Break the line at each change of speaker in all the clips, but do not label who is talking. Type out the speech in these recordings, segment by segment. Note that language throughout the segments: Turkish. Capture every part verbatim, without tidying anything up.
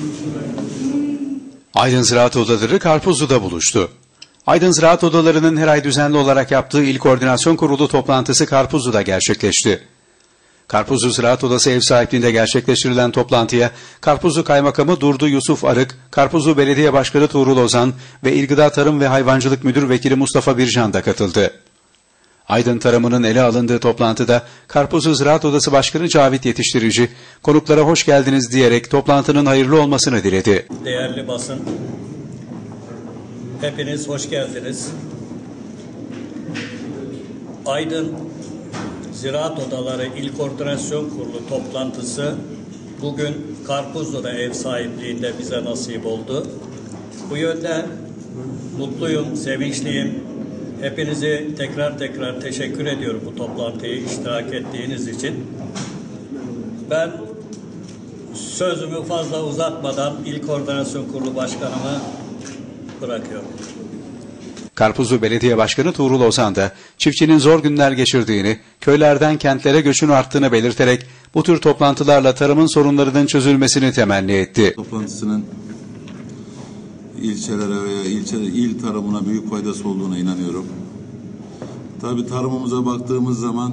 Aydın Ziraat Odaları Karpuzlu'da buluştu. Aydın Ziraat Odaları'nın her ay düzenli olarak yaptığı İl Koordinasyon Kurulu toplantısı Karpuzlu'da gerçekleşti. Karpuzlu Ziraat Odası ev sahipliğinde gerçekleştirilen toplantıya Karpuzlu Kaymakamı Durdu Yusuf Arık, Karpuzlu Belediye Başkanı Tuğrul Ozan ve İl Gıda Tarım ve Hayvancılık Müdür Vekili Mustafa Bircan da katıldı. Aydın tarımının ele alındığı toplantıda Karpuzlu Ziraat Odası Başkanı Cavit Yetiştirici, konuklara hoş geldiniz diyerek toplantının hayırlı olmasını diledi.
Değerli basın, hepiniz hoş geldiniz. Aydın Ziraat Odaları İl Koordinasyon Kurulu toplantısı bugün Karpuzlu'da ev sahipliğinde bize nasip oldu. Bu yönden mutluyum, sevinçliyim. Hepinize tekrar tekrar teşekkür ediyorum bu toplantıya iştirak ettiğiniz için. Ben sözümü fazla uzatmadan İl Koordinasyon Kurulu Başkanıma bırakıyorum.
Karpuzlu Belediye Başkanı Tuğrul Ozan da çiftçinin zor günler geçirdiğini, köylerden kentlere göçün arttığını belirterek bu tür toplantılarla tarımın sorunlarının çözülmesini temenni etti.
Toplantısının ilçelere veya ilçe, il tarımına büyük faydası olduğuna inanıyorum. Tabii tarımımıza baktığımız zaman,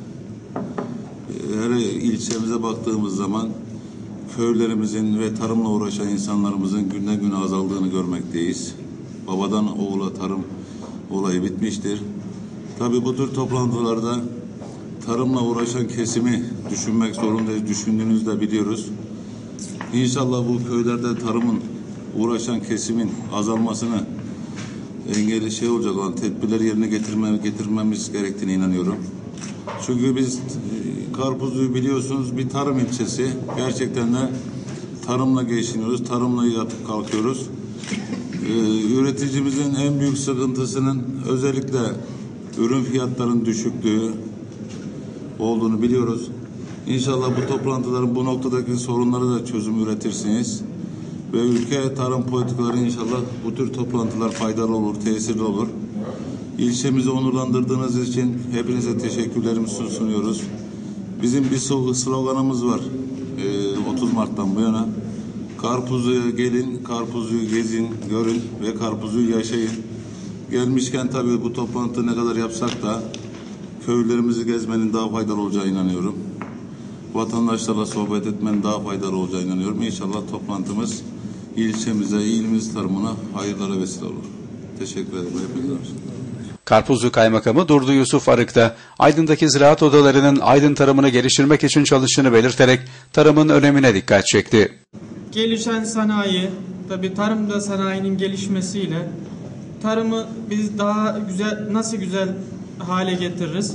her ilçemize baktığımız zaman köylerimizin ve tarımla uğraşan insanlarımızın günden güne azaldığını görmekteyiz. Babadan oğula tarım olayı bitmiştir. Tabii bu tür toplantılarda tarımla uğraşan kesimi düşünmek zorundayız. Düşündüğünüzü de biliyoruz. İnşallah bu köylerde tarımın uğraşan kesimin azalmasını engeli şey olacak olan tedbirleri yerine getirme, getirmemiz gerektiğine inanıyorum. Çünkü biz Karpuzlu'yu biliyorsunuz bir tarım ilçesi. Gerçekten de tarımla geçiniyoruz, tarımla yatıp kalkıyoruz. Ee, üreticimizin en büyük sıkıntısının özellikle ürün fiyatlarının düşüklüğü olduğunu biliyoruz. İnşallah bu toplantıların bu noktadaki sorunları da çözüm üretirsiniz. Ve ülke tarım politikaları inşallah bu tür toplantılar faydalı olur, tesirli olur. İlçemizi onurlandırdığınız için hepinize teşekkürlerimizi sunuyoruz. Bizim bir sloganımız var otuz Mart'tan bu yana. Karpuzlu'ya gelin, Karpuzlu'yu gezin, görün ve Karpuzlu'yu yaşayın. Gelmişken tabii bu toplantı ne kadar yapsak da köylerimizi gezmenin daha faydalı olacağına inanıyorum. Vatandaşlarla sohbet etmenin daha faydalı olacağına inanıyorum. İnşallah toplantımız ilçemize, ilimiz tarımına hayırlara vesile olur. Teşekkür ederim. Hepinize.
Karpuzlu Kaymakamı Durdu Yusuf Arık da Aydın'daki ziraat odalarının Aydın tarımını geliştirmek için çalıştığını belirterek tarımın önemine dikkat çekti.
Gelişen sanayi, tabii tarımda sanayinin gelişmesiyle tarımı biz daha güzel, nasıl güzel hale getiririz?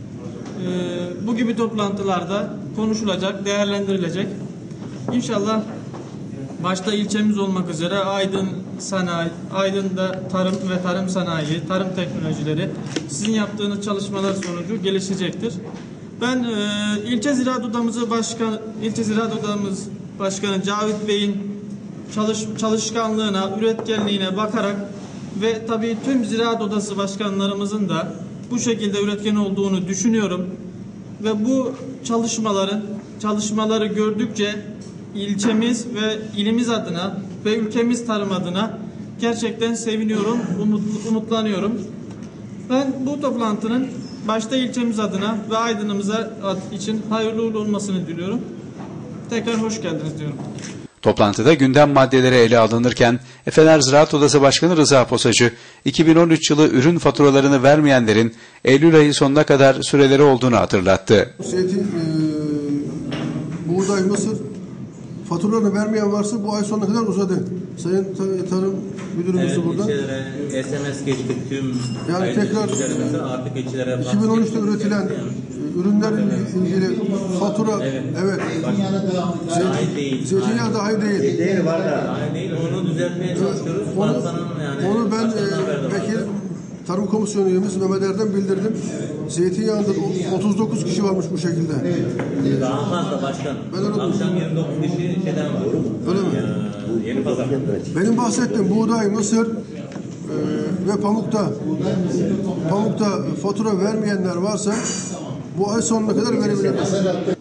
Ee, bu gibi toplantılarda konuşulacak, değerlendirilecek. İnşallah başta ilçemiz olmak üzere Aydın sanayi, Aydın'da tarım ve tarım sanayi, tarım teknolojileri sizin yaptığınız çalışmalar sonucu gelişecektir. Ben e, ilçe ziraat odamızı başkan, ilçe ziraat odamız Başkanı Cavit Bey'in çalış, çalışkanlığına, üretkenliğine bakarak ve tabii tüm ziraat odası başkanlarımızın da bu şekilde üretken olduğunu düşünüyorum. Ve bu çalışmaların, çalışmaları gördükçe ilçemiz ve ilimiz adına ve ülkemiz tarım adına gerçekten seviniyorum, umut, umutlanıyorum. Ben bu toplantının başta ilçemiz adına ve Aydın'ımıza için hayırlı uğurlu olmasını diliyorum. Tekrar hoş geldiniz diyorum.
Toplantıda gündem maddeleri ele alınırken Efeler Ziraat Odası Başkanı Rıza Posacı, iki bin on üç yılı ürün faturalarını vermeyenlerin Eylül ayı sonuna kadar süreleri olduğunu hatırlattı.
Zeytin, e, buğday, mısır faturalarını vermeyen varsa bu ay sonuna kadar uzadı. Sayın Tarım Müdürümüz
evet,
burada.
Evet, S M S geçtik tüm
yani tekrar
artık içilere
iki bin on üçte üretilen ürünlerin ilgili fatura evet, evet. Zeytinyağı dahi değil.
Zeytinyağı var da dahi değil. Onu düzeltmeye çalışıyoruz.
Onu,
yani,
onu ben e, vekil Tarım Komisyonu üyemiz Mehmet Erdem bildirdim. Zeytinyağında otuz dokuz kişi varmış bu şekilde.
Evet. Daha fazla başkan. Akşam yirmi dokuz kişi şeyden var.
Öyle mi?
Ya, yeni pazar.
Benim bahsettiğim buğday, mısır e, ve pamukta pamukta fatura vermeyenler varsa bu ay sonuna kadar verebilirler.